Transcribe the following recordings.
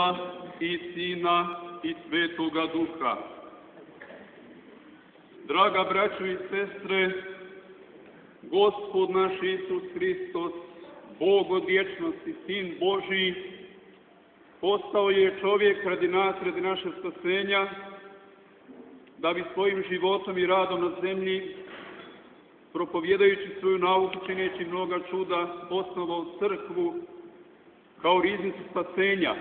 Oca i Sina i Svetoga Duha. Draga braćo i sestre, Gospod naš Isus Hristos, Bog od vječnosti, Sin Božiji, postao je čovjek radi nas, radi naše spasenja, da bi svojim životom i radom na zemlji, propovjedajući svoju nauku, čineći mnoga čuda, osnovao crkvu kao riznicu spasenja.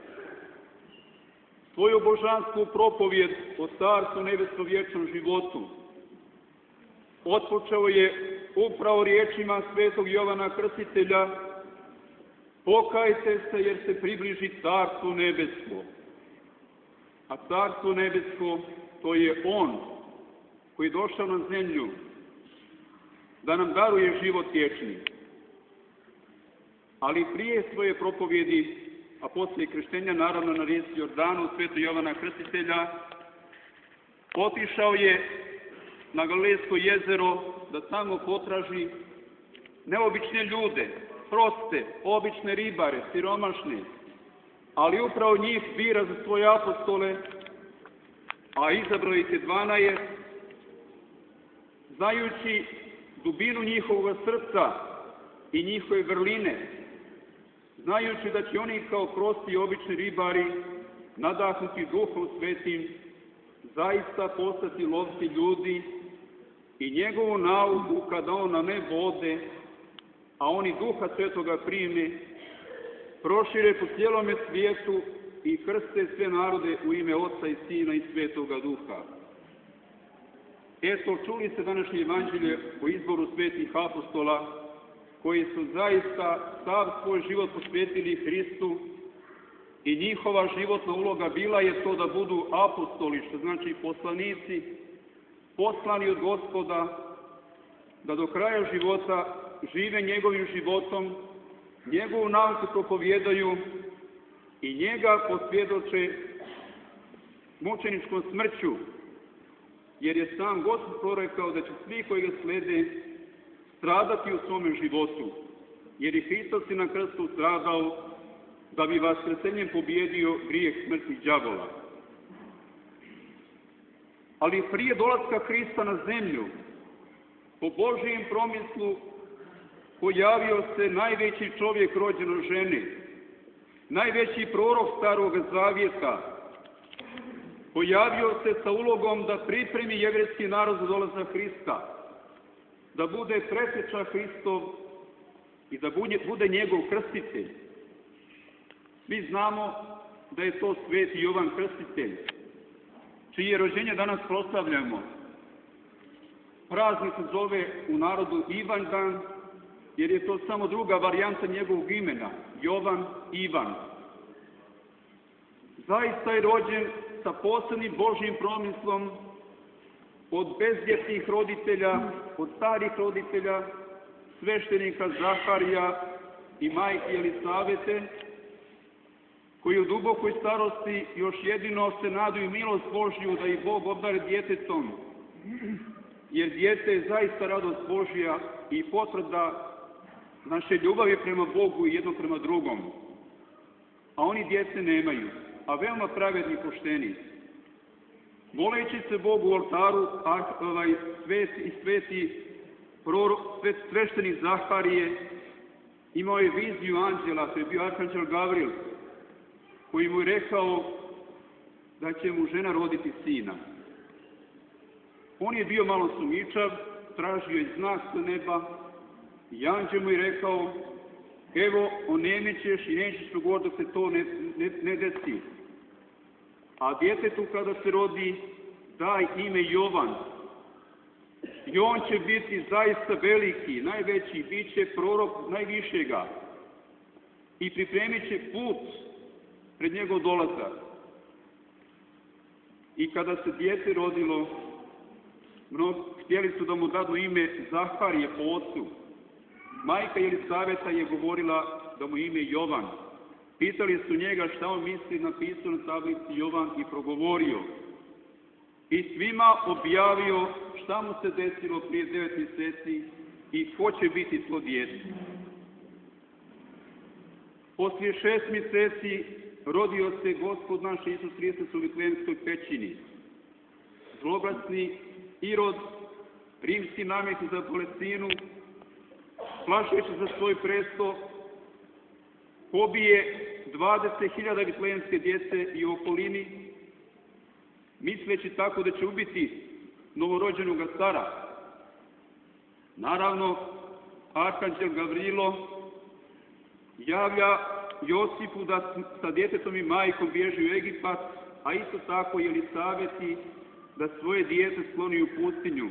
Svoju božansku propovjed o Carstvu nebeskom vječnom životu otpočeo je upravo riječima svetog Jovana Krstitelja: pokajte se jer se približi Carstvo nebesko. A Carstvo nebesko, to je On koji je došao na zemlju da nam daruje život vječni. Ali prije svoje propovjedi, a poslije krštenja, naravno na rijeci Jordanu, svetog Jovana Krstitelja, otišao je na Galilejsko jezero da tamo potraži neobične ljude, proste, obične ribare, siromašne, ali upravo njih bira za svoje apostole, a izabrao ih je 12, znajući dubinu njihovog srca i njihove vrline, znajući da će oni kao prosti i obični ribari, nadahnuti Duhom Svetim, zaista postati lovci ljudi i njegovu nauku kada on na nebo ode, a oni Duha Svetoga prime, prošire po cijelome svijetu i krste sve narode u ime Oca i Sina i Svetoga Duha. Eto, čuli ste današnje evanđelje o izboru svetih apostola, koji su zaista sav svoj život posvetili Hristu i njihova životna uloga bila je to da budu apostoli, što znači poslanici, poslani od Gospoda, da do kraja života žive njegovim životom, njegovu nauku propovjedaju i njega posvjedoče mučeničkom smrću, jer je sam Gospod prorekao da će svi koji ga slede stradati u svome životu, jer je Hristos i na krstu stradao da bi vaskrsenjem pobjedio grijeh smrti đavola. Ali prije dolaska Hrista na zemlju, po Božijem promislu, pojavio se najveći čovjek rođen od žene, najveći prorok Starog Zavjeta. Pojavio se sa ulogom da pripremi jevrejski narod za dolazak Hrista, da bude preteča Hristov i da bude njegov krstitelj. Svi znamo da je to sveti Jovan Krstitelj, čije rođenje danas proslavljamo. Praznik se zove u narodu Ivanjdan, jer je to samo druga varijanta njegovog imena, Jovan Ivan. Zaista je rođen sa posebnim Božjim promislom, od bezvjetnih roditelja, od starih roditelja, sveštenika Zaharija i majke Jelisavete, koji u dubokoj starosti još jedino se nadaju milost Božju da ih Bog obdari djetetom, jer dijete je zaista radost Božja i potvrda naše ljubavi prema Bogu i jedno prema drugom. A oni djece nemaju, a veoma pravedni i pošteni. Moleći se Bogu u oltaru, svešteni Zaharije imao je viziju anđela, to je bio arhanđel Gavril, koji mu je rekao da će mu žena roditi sina. On je bio malo sumnjičav, tražio je znak sa neba i anđel mu je rekao: evo, onemećeš i nećeš progovoriti dok se to ne desi. A djetetu kada se rodi, daj ime Jovan. I on će biti zaista veliki, najveći, bit će prorok najvišega i pripremit će put pred njegov dolazak. I kada se dijete rodilo, htjeli su da mu dadu ime Zaharije po ocu. Majka Jelisaveta je govorila da mu ime Jovan. Pitali su njega šta on misli, napisao na tablici Jovan i progovorio. I svima objavio šta mu se desilo prije 9 mjeseci i ko će biti to dijete. Poslije 6 mjeseci rodio se Gospod naš Isus Hristos u Vitlejemskoj pećini. Zloglasni Irod, rimski namjesnik za Palestinu, plašeći za svoj presto, pobije 20.000 vitlejemske djece i u okolini, misleći tako da će ubiti novorođenog cara. Naravno, arhanđel Gavrilo javlja Josipu da sa djetetom i majkom bježi u Egipat, a isto tako i Elisaveti da svoje dijete skloni u pustinju.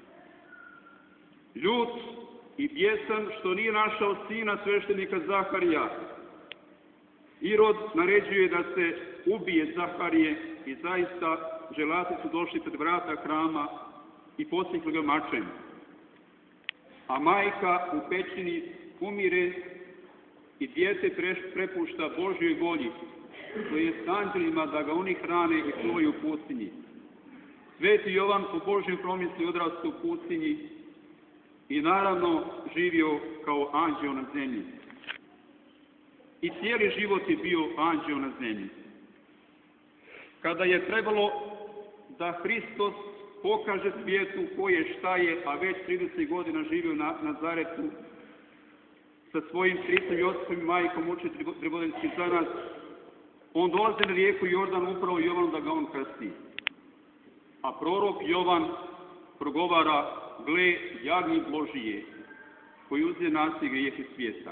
Ljut i bijesan što nije našao sina sveštenika Zaharija, Irod naređuje da se ubije Zaharije i zaista želati su došli pred vrata hrama i posjekli ga mačem. A majka u pećini umire i dijete prepušta Božjoj volji, to je s anđelima da ga oni hrane i čuvaju u pustinji. Sveti Jovan po Božjem promisli odrastao u pustinji i naravno živio kao anđeo na zemlji. I cijeli život je bio anđeo na zemlji. Kada je trebalo da Hristos pokaže svijetu ko je šta je, a već 30 godina živio na Nazaretu sa svojim stricem Josipom i majkom uči Trebodeljski za nas, on dolazi na rijeku Jordan upravo Jovan da ga on krsti. A prorok Jovan progovara: gle, jagnje Božije, koji uzme na sebe grijehe svijeta.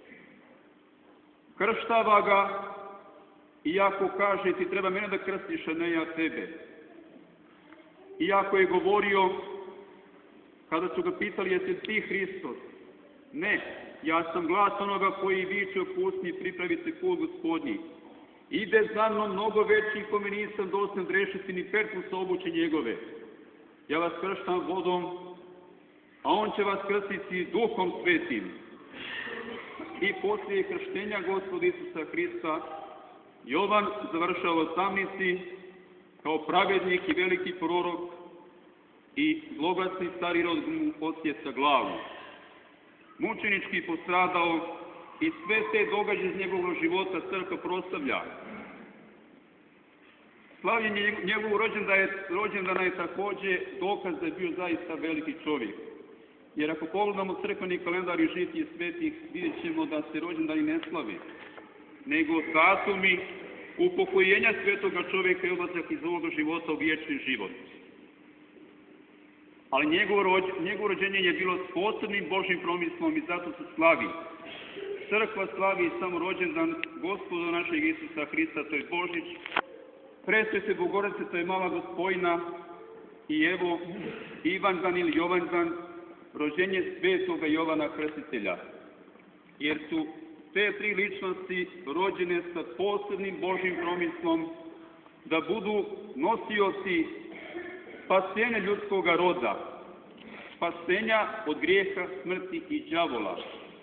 Krštava ga, iako kaže ti treba mene da krstiš, a ne ja tebe. Iako je govorio, kada su ga pitali jesi ti Hristos, ne, ja sam glas onoga koji viče u pustinji, pripravite put Gospodnji. Ide za mnom mnogo veći kome nisam dostojan rešiti ni perkusa obuće njegove. Ja vas krštam vodom, a on će vas krstiti Duhom Svetim. I poslije krštenja Gospoda Isusa Hrista, Jovan završava u tamnici kao pravednik i veliki prorok i zloglasni stari Irod mu odsjeca glavu. Mučenički postradao i sve te događaje iz njegovog života crkva proslavlja. Slavljenje njegovog rođendana je također dokaz da je bio zaista veliki čovjek. Jer ako pogledamo crkveni kalendar i žitije svetih, vidjet ćemo da se rođendani ne slavi, nego datumi upokojenja svetoga čovjeka i odlazak iz ovoga života u vječni život. Ali njegovo rođenje je bilo s posebnim Božjim promislom i zato se slavi. Crkva slavi samo rođendan Gospoda našeg Isusa Hrista, to je Božić, Presvete Bogorodice, to je Mala Gospojna, i evo Ivandan ili Jovandan, rođenje svetoga Jovana Krstitelja. Jer su te tri ličnosti rođene sa posebnim Božjim promislom da budu nosioci spasenja ljudskoga roda, spasenja od grijeha, smrti i đavola.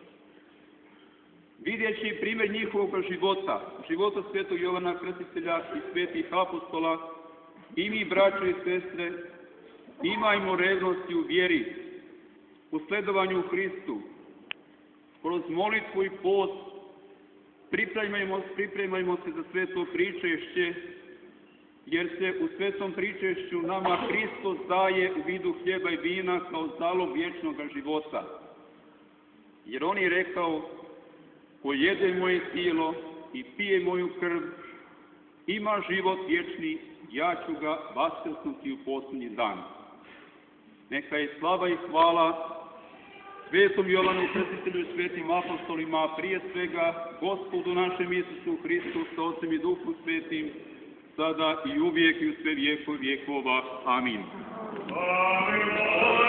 Vidjeći primjer njihovog života svetog Jovana Krstitelja i svetih apostola, i mi, braćo i sestre, imajmo revnosti u vjeri, u sledovanju u Hristu, kroz molitvu i post, pripremajmo se za sveto pričešće, jer se u svetom pričešću nama Hristos daje u vidu hljeba i vina kao zalog vječnog života. Jer on je rekao: ko jede moje tijelo i pije moju krv, ima život vječni, ja ću ga vaskrsnuti u posljednji dan. Neka je slava i hvala svetom Jovanu Krstitelju i svetim apostolima, a prije svega Gospodu našem Isusu Hristu sa Otcem i Duhom Svetim, sada i uvijek i u sve vijekova. Amin.